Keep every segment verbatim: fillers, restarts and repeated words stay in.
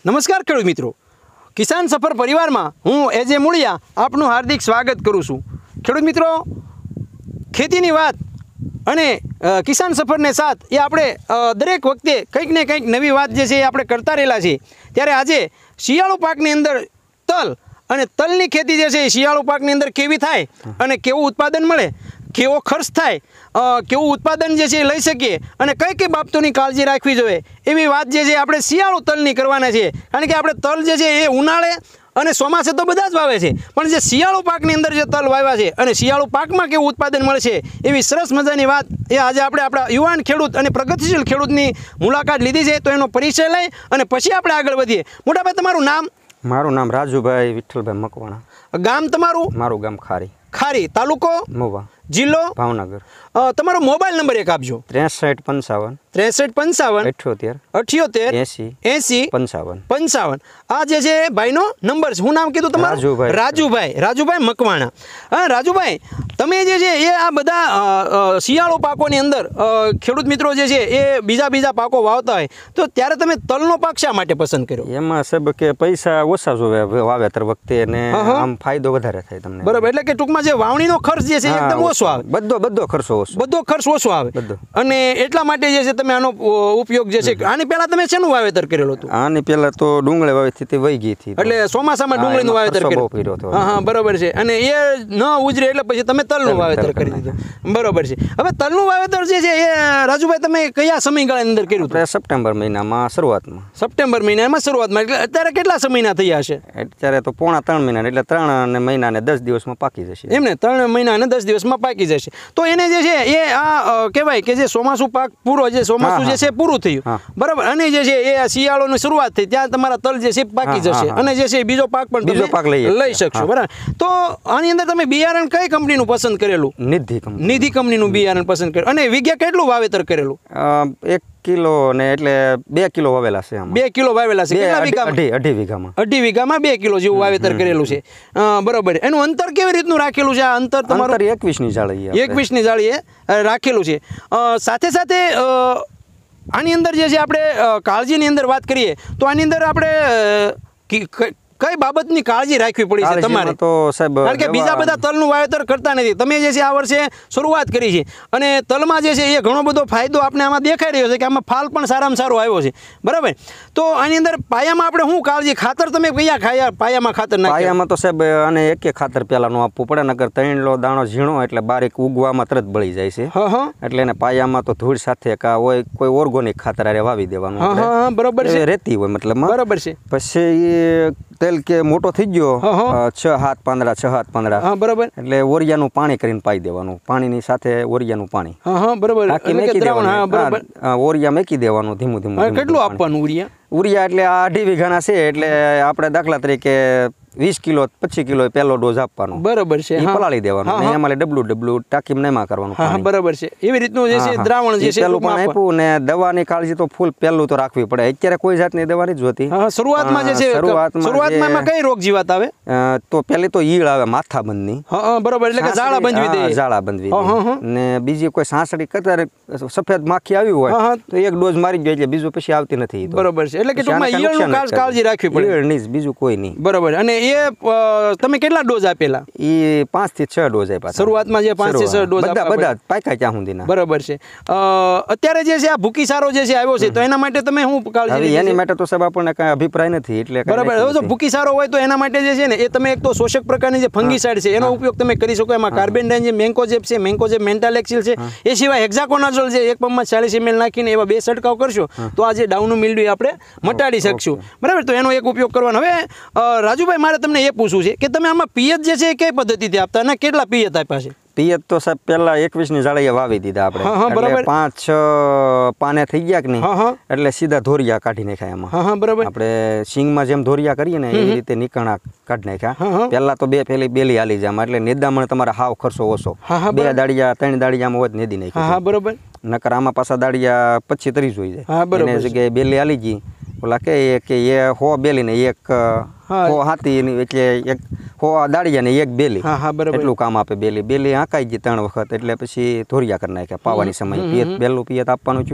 નમસ્કાર ખેડૂત મિત્રો, કિસાન સફર પરિવારમાં હું એજે મૂળિયા આપનું હાર્દિક સ્વાગત કરું છું। ખેડૂત મિત્રો, ખેતીની વાત અને કિસાન સફરને સાથ એ આપણે દરેક વખતે કંઈક ને કંઈક નવી વાત જે છે એ આપણે કરતા રહેલા છીએ। ત્યારે આજે શિયાળુ પાકની અંદર તલ અને તલની ખેતી જે છે એ શિયાળુ પાકની અંદર કેવી થાય અને કેવું ઉત્પાદન મળે, કેવો ખર્ચ થાય, કેવું ઉત્પાદન જે છે એ લઈ શકીએ અને કઈ કઈ બાબતોની કાળજી રાખવી જોઈએ એવી વાત જે છે આપણે શિયાળુ તલની કરવાના છે। કારણ કે આપણે તલ જે છે એ ઉનાળે અને ચોમાસે તો બધા જ વાવે છે, પણ જે શિયાળુ પાકની અંદર જે તલ વાવ્યા છે અને શિયાળુ પાકમાં કેવું ઉત્પાદન મળશે એવી સરસ મજાની વાત એ આજે આપણે આપણા યુવાન ખેડૂત અને પ્રગતિશીલ ખેડૂતની મુલાકાત લીધી છે। તો એનો પરિચય લઈ અને પછી આપણે આગળ વધીએ। મોટાભાઈ, તમારું નામ? મારું નામ રાજુભાઈ વિઠ્ઠલભાઈ મકવાણા। ગામ તમારું? મારું ગામ ખારી। ખારી તાલુકો? મોવા। જિલ્લો? ભાવનગર। તમારો મોબાઈલ નંબર એક આપજો। ત્રેસઠ પંચાવન ત્રેસઠ પંચાવન અઠ્યોતેર અઠ્યોતેર એસી એસી પંચાવન પંચાવન આ જે છે ભાઈનો નંબર છે। શું નામ કીધું તમારું? રાજુભાઈ। રાજુભાઈ રાજુભાઈ મકવાણા। હા રાજુભાઈ, તમે જે છે એ આ બધા શિયાળુ પાકોની અંદર ખેડૂત મિત્રો જે છે એ બીજા બીજા પાકો વાવતા હોય તો ત્યારે તમે તલનો પાક શા માટે પસંદ કર્યો? એમાં સાહેબ કે પૈસા ઓછા જોવે વાવેતર વખતે ને આમ ફાયદો વધારે થાય તમને। બરાબર, એટલે કે ટૂંકમાં જે વાવણીનો ખર્ચ જે છે એકદમ ઓછો આવે। બધો બધો ખર્ચો ઓછો બધો ખર્ચ ઓછો આવે અને એટલા માટે જે છે તમે આનો ઉપયોગ જે છે। આની પહેલા તમે શેનું વાવેતર કરેલું હતું? આની પહેલા તો ડુંગળી વાવી હતી, વહી ગઈ હતી, એટલે ચોમાસામાં ડુંગળીનું વાવેતર કર્યું। હા હા બરાબર છે, અને એ ન ઉજરે એટલે પછી તમે તલનું વાવેતર કરી દીધું। બરાબર છે। હવે તલનું વાવેતર જે છે એ રાજુભાઈ તમે કયા સમયગાળાની અંદર કર્યું હતું? સપ્ટેમ્બર મહિનામાં શરૂઆતમાં। સપ્ટેમ્બર મહિનામાં શરૂઆતમાં, એટલે અત્યારે કેટલા સમયના થયા હશે? અત્યારે તો પોણા ત્રણ મહિના, એટલે ત્રણ મહિના ને દસ દિવસમાં પાકી જશે। એમને ત્રણ મહિના અને દસ દિવસમાં પાકી જશે। તો એને જે છે એ આ કહેવાય કે જે ચોમાસું પાક પૂરો જે ચોમાસું જે છે પૂરું થયું બરાબર, અને જે છે એ શિયાળોની શરૂઆત થઈ ત્યાં તમારા તલ જે છે પાકી જશે અને જે છે બીજો પાક પણ બીજો પાક લઈ શકશો બરાબર। તો આની અંદર તમે બિયારણ કઈ કંપનીનું પસંદ કરેલું? નિધિ કંપની। નિધિ કંપનીનું બિયારણ પસંદ કર્યું। અને વીઘે કેટલું વાવેતર કરેલું? એક કિલો ને એટલે બે કિલો વાવેલા છે। બે કિલો વાવેલા છે। કેટલા વીઘામાં? અઢી અઢી વીઘામાં અઢી વીઘામાં બે કિલો જેવું વાવેતર કરેલું છે બરોબર। એનું અંતર કેવી રીતનું રાખેલું છે? આ અંતર તમારું એકવીસ ની જાળી એકવીસ ની જાળીએ રાખેલું છે। સાથે સાથે આની અંદર જે છે આપણે કાળજીની અંદર વાત કરીએ તો આની અંદર આપણે કઈ બાબતની કાળજી રાખવી પડી છે તમારે? તો સાહેબ કારણ કે બીજા બધા તલનું વાવેતર કરતા નથી, તમે જે છે આ વર્ષે શરૂઆત કરી છે અને તલમાં જે છે એ ઘણો બધો ફાયદો આપણે આમાં દેખાઈ રહ્યો છે કે આમાં ફાલ પણ સારામાં સારો આવ્યો છે બરાબર। તો આની અંદર પાયામાં આપણે શું કાળજી, ખાતર તમે કયા ખાયા પાયામાં ખાતર નાખ્યા? પાયામાં તો સાહેબ અને એક એક ખાતર પહેલાનું આપવું પડે, નકર ત્રણ લો દાણો ઝીણો એટલે બારીક ઉગવામાં તરત બળી જાય છે। એટલે એને પાયામાં તો ધૂળ સાથે કા હોય કોઈ ઓર્ગોનિક ખાતર આરે વાવી દેવાનું બરાબર છે, રેતી હોય મતલબ બરાબર છે। પછી તેલ કે મોટો થઈ ગયો છ હાથ પાંદડા છ હાથ પાંદડા બરાબર, એટલે ઓરિયાનું પાણી કરીને પાઈ દેવાનું, પાણીની સાથે ઓરિયાનું પાણી બરાબર ઓરિયા મેકી દેવાનું ધીમું ધીમું। કેટલું આપવાનું ઉરિયા? ઉરિયા એટલે આ અઢી વીઘાના છે એટલે આપણે દાખલા તરીકે વીસ કિલો પચીસ કિલો પહેલો ડોઝ આપવાનો બરાબર છે, પલાળી દેવાનું, એમાં ડબલું ડબલું ટાંકી નહીં કરવાનું બરાબર છે। એવી રીતનું જે છે દ્રાવણ જે છે પેલું પણ આપ્યું ને દવાની કાળજી તો ફૂલ પહેલું તો રાખવી પડે। અત્યારે કોઈ જાતની દવા નથી જોતી શરૂઆતમાં જે છે શરૂઆતમાં કઈ રોગ જીવાત આવે? તો પેલી તો ઈળ આવે માથાબંધની બરાબર, એટલે કે ઝાડા બંધવી દે, ઝાડા બંધવી ને બીજી કોઈ સાંસળી કતર સફેદ માખી આવી હોય તો એક ડોઝ મારી ગયો એટલે બીજું પછી આવતી નથી બરાબર છે। એટલે કે ટૂંકમાં ઈયળનું કાળજી રાખવી પડે, ઈયળ નહીં બીજું કોઈ નહીં બરાબર। અને એ તમે કેટલા ડોઝ આપેલા? એ પાંચ થી છ ડોઝ આપ્યા શરૂઆતમાં, જે પાંચ થી છ ડોઝ બધા બધા પાક્યા ત્યાં સુધીના બરાબર છે। અત્યારે જે છે આ ભૂકી સારો જે છે આવ્યો છે તો એના માટે તમે શું કાળજી? એની માટે તો સાહેબ આપણને કઈ અભિપ્રાય નથી એટલે બરાબર। જો ભૂકી સારો હોય તો એના માટે જે છે ને એ તમે એક તો શોષક પ્રકારની જે ફંગીસાઇડ છે એનો ઉપયોગ તમે કરી શકો। એમાં કાર્બેન્ડાઇન, મેન્કોજેબ છે, મેન્કોજેબ મેન્ટાલેક્સિલ છે, એ સિવાય હેક્ઝાકોનાઝોલ છે એક પંપમાં ચાલીસ એમએલ નાખીને એવા બે છંટકાવ કરશો તો આ જે ડાઉનનું મિલ્ડ્યુ આપણે મટાડી શકશું બરાબર। તો એનો એક ઉપયોગ કરવાનો। હવે રાજુભાઈ, મારે તમને એ પૂછવું છે કે તમે આમાં પિયત જે છે એ કઈ પદ્ધતિથી આપતા અને કેટલા પિયત આપ્યા છે? પિયત તો સાહેબ પેલા એકવીસ ની જાળીએ વાવી દીધા આપણે, પાંચ છ પાને થઈ ગયા કે નહીં એટલે સીધા ધોરિયા કાઢી નાખ્યા એમાં બરાબર। આપણે સિંગમાં જેમ ધોરિયા કરીએ ને એવી રીતે નીકણા કાઢી નાખ્યા। પેલા તો બે પેલી બેલી હાલી જાય એટલે નેદામણ તમારે હાવ ખર્ચો ઓછો, બે દાડિયા ત્રણ દાડિયામાં હોય નેદી નાખ્યા બરાબર, નકર આમાં પાછા દાડિયા પછી તરી જોઈ જાય એને જગ્યાએ બેલી હાલી ગઈ ઓલા કે કે એ હો બેલી ને એક હો હાથી એટલે એક હો દાડિયા ને એક બેલી એટલું કામ આપે। બેલી બેલી આંકાઈ ગઈ ત્રણ વખત એટલે પછી ધોરિયા કરી નાખ્યા પાવાની સમય પિયત પહેલું પિયત આપવાનું છું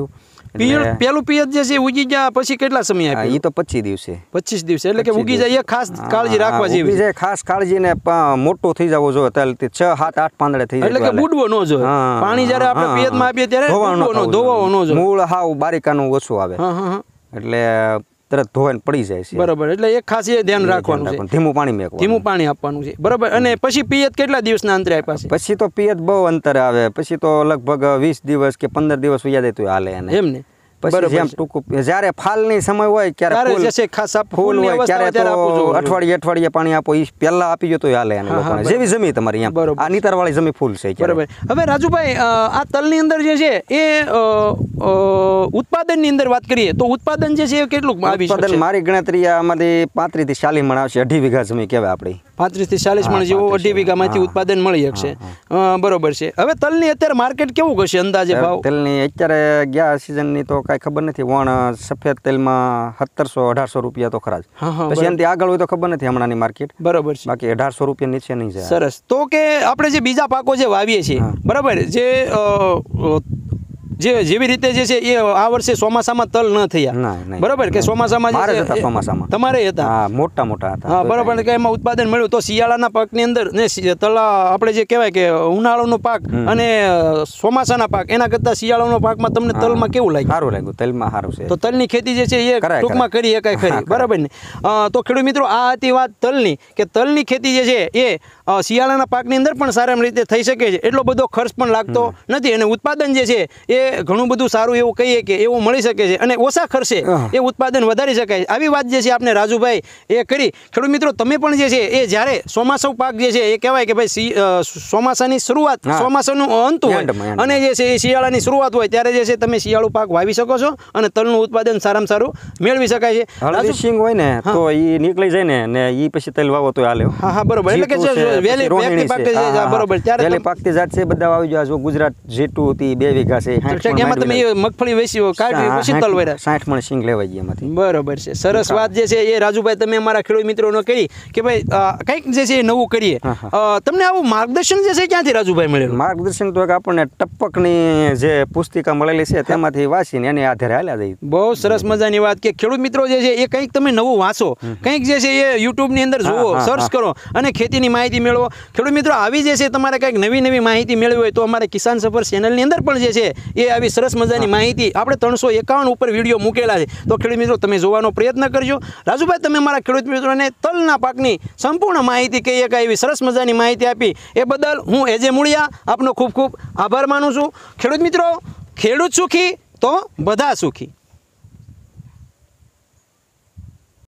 પેલું પિયત જે છે ઉગી ગયા પછી કેટલા સમય આપે? એ તો પચીસ દિવસે પચીસ દિવસે એટલે કે ઉગી જાય ખાસ કાળજી રાખવા જેવી છે. ખાસ કાળજી ને મોટો થઈ જવો જોઈએ ત્યારે છ સાત આઠ પાંદડે થઈ જાય એટલે કે બુડવો ન જોઈએ. પાણી જ્યારે આપણે પિયતમાં આપીએ ત્યારે ધોવાનો ન જોઈએ. મૂળ હાવ બારીકાનું ઓછું આવે એટલે તરત ધોવાઈને પડી જાય છે. બરાબર. એટલે એક ખાસ એ ધ્યાન રાખવાનું છે, ધીમું પાણી મેકવાનું, ધીમું પાણી આપવાનું છે. બરાબર. અને પછી પિયત કેટલા દિવસના અંતરે આપ્યા છે? પછી તો પિયત બહુ અંતરે આવે. પછી તો લગભગ વીસ દિવસ કે પંદર દિવસ વયા જાય તો હાલે એને. એમને પછી જેમ ટૂંકું જ્યારે ફાલની સમય હોય ક્યારે ફૂલ હોય ત્યારે તો અઠવાડિયે અઠવાડિયે પાણી આપો. એ પહેલા આપી ગયો તો હાલે એને લોકોને. જેવી જમીન તમારી એમ આ નીતરવાળી જમીન ફૂલ છે. બરાબર. હવે રાજુભાઈ આ તલની અંદર જે છે એ ઉત્પાદનની અંદર વાત કરીએ તો ઉત્પાદન જે છે એ કેટલું આવી શકે? ઉત્પાદન મારી ગણતરી આમાંથી પાંત્રીસ થી ચાલીસ મણ આવશે. અઢી વીઘા જમીન કહેવાય આપણી. પાંત્રીસ થી ચાલીસ મણ જેવું અઢી વીઘામાંથી ઉત્પાદન મળી શકશે. બરોબર છે. હવે તલની અત્યારે માર્કેટ કેવું હશે અંદાજે ભાવ? તલની અત્યારે ગયા સિઝનની તો કાંઈ ખબર નથી. વણ સફેદ તેલમાં સત્તરસો અઢારસો રૂપિયા તો ખરા જ. પછી એનાથી આગળ હોય તો ખબર નથી હમણાંની માર્કેટ. બરોબર છે. બાકી અઢારસો રૂપિયા નીચે નહીં જાય. સરસ. તો કે આપણે જે બીજા પાકો જે વાવીએ છીએ બરાબર, જે જે જેવી રીતે જે છે એ આ વર્ષે ચોમાસામાં તલ ન થયા બરાબર, કે ચોમાસામાં ચોમાસામાં તમારે હતા મોટા મોટા હતા. હા બરાબર. કે એમાં ઉત્પાદન મળ્યું તો શિયાળાના પાકની અંદર ને તલ આપણે જે કહેવાય કે ઉનાળાનો પાક અને ચોમાસાના પાક એના કરતાં શિયાળાનો પાકમાં તમને તલમાં કેવું લાગ્યું? સારું લાગ્યું. તલમાં સારું છે. તો તલની ખેતી જે છે એ ટૂંકમાં કરી શકાય ખરી. બરાબર ને? તો ખેડૂત મિત્રો આ હતી વાત તલની, કે તલની ખેતી જે છે એ શિયાળાના પાકની અંદર પણ સારી રીતે થઈ શકે છે. એટલો બધો ખર્ચ પણ લાગતો નથી અને ઉત્પાદન જે છે એ ઘણું બધું સારું એવું કહીએ કે એવું મળી શકે છે અને ઓછા ખર્ચે એ ઉત્પાદન વધારી શકાય. આવી વાત જે છે આપણે રાજુભાઈ એ કરી. ખેડૂત મિત્રો તમે પણ જે છે એ જ્યારે ચોમાસું પાક જે છે એ કહેવાય કે ભાઈ ચોમાસાની શરૂઆત ચોમાસાનું અંત હોય અને જે છે એ શિયાળાની શરૂઆત હોય ત્યારે જે છે તમે શિયાળુ પાક વાવી શકો છો અને તલનું ઉત્પાદન સારામાં સારું મેળવી શકાય છે. હળદી સિંગ હોય ને તો એ નીકળી જાય ને ને એ પછી તલ વાવો તો હાલે. હા હા બરોબર. એટલે કે વેલી પાકતી જાય બરોબર ત્યારે વેલી પાકતી જાત છે બધા આવી જાય. જો ગુજરાત જેટલું હતી બે વીઘા છે એમાં તમે મગફળી વેચી કાઢી પછી તલ વેરા સાઠ મણ સિંગ લેવાઈ ગયા એમાંથી. બરોબર છે. સરસ વાત જે છે એ રાજુભાઈ તમે અમારા ખેડૂત મિત્રોને કહી કે ભાઈ કંઈક જે છે એ નવું કરીએ. તમને આવું માર્ગદર્શન જે છે ક્યાંથી રાજુભાઈ મળેલું? માર્ગદર્શન તો આપણને ટપકની જે પુસ્તિકા મળેલી છે તેમાંથી વાંચીને એની આધારે હાલ્યા જઈએ. બહુ સરસ મજાની વાત કે ખેડૂત મિત્રો જે છે એ કંઈક તમે નવું વાંચો, કંઈક જે છે એ યુટ્યુબની અંદર જુઓ, સર્ચ કરો અને ખેતીની માહિતી મેળવો. ખેડૂત મિત્રો આવી જે છે તમારે કંઈક નવી નવી માહિતી મેળવી હોય તો અમારે કિસાન સફર ચેનલની અંદર પણ જે છે એ આવી સરસ મજાની માહિતી આપણે ત્રણસો એકાવન ઉપર વિડીયો મૂકેલા છે. તો ખેડૂત મિત્રો તમે જોવાનો પ્રયત્ન કરજો. રાજુભાઈ તમે મારા ખેડૂત મિત્રોને તલના પાકની સંપૂર્ણ માહિતી કહીએ કે એવી સરસ મજાની માહિતી આપી એ બદલ હું એજે મુળિયા આપનો ખૂબ ખૂબ આભાર માનું છું. ખેડૂત મિત્રો, ખેડૂત સુખી તો બધા સુખી.